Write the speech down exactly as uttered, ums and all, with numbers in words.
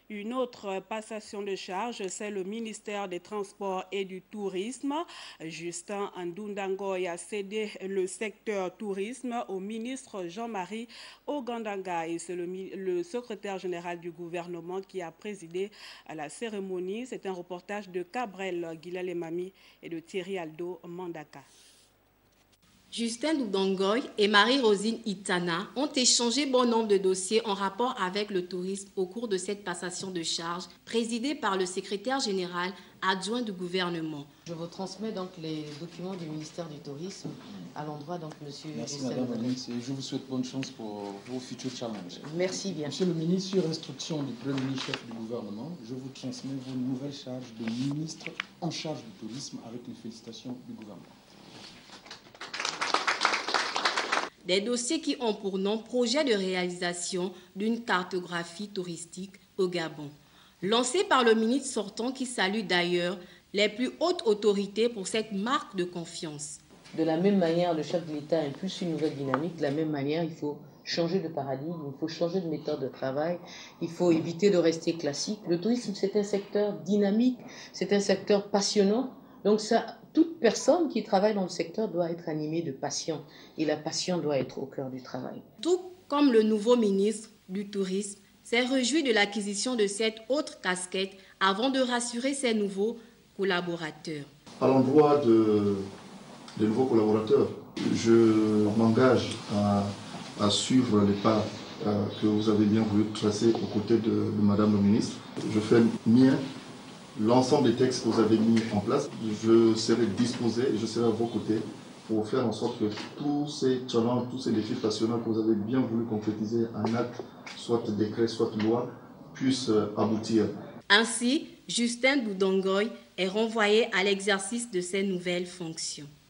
Une autre passation de charge, c'est le ministère des Transports et du Tourisme. Justin Ndundangoy a cédé le secteur tourisme au ministre Jean-Marie Ogandanga. Et c'est le, le secrétaire général du gouvernement qui a présidé à la cérémonie. C'est un reportage de Cabrel Guilalemami et de Thierry Aldo Mandaka. Justin Ndundangoy et Marie-Rosine Itana ont échangé bon nombre de dossiers en rapport avec le tourisme au cours de cette passation de charge présidée par le secrétaire général adjoint du gouvernement. Je vous transmets donc les documents du ministère du Tourisme à l'endroit donc Monsieur. Merci Madame la ministre et je vous souhaite bonne chance pour vos futurs challenges. Merci bien. Monsieur le ministre, sur instruction du Premier ministre chef du gouvernement, je vous transmets vos nouvelles charges de ministre en charge du tourisme avec les félicitations du gouvernement. Des dossiers qui ont pour nom projet de réalisation d'une cartographie touristique au Gabon. Lancé par le ministre sortant qui salue d'ailleurs les plus hautes autorités pour cette marque de confiance. De la même manière, le chef de l'État impulse une nouvelle dynamique. De la même manière, il faut changer de paradigme, il faut changer de méthode de travail, il faut éviter de rester classique. Le tourisme, c'est un secteur dynamique, c'est un secteur passionnant. Donc ça, toute personne qui travaille dans le secteur doit être animée de passion. Et la passion doit être au cœur du travail. Tout comme le nouveau ministre du Tourisme s'est réjoui de l'acquisition de cette autre casquette avant de rassurer ses nouveaux collaborateurs. À l'endroit de, de nouveaux collaborateurs, je m'engage à, à suivre les pas euh, que vous avez bien voulu tracer aux côtés de, de Madame le ministre. Je fais mien l'ensemble des textes que vous avez mis en place. Je serai disposé et je serai à vos côtés pour faire en sorte que tous ces challenges, tous ces défis passionnants que vous avez bien voulu concrétiser en acte, soit décret, soit loi, puissent aboutir. Ainsi, Justin Ndundangoy est renvoyé à l'exercice de ses nouvelles fonctions.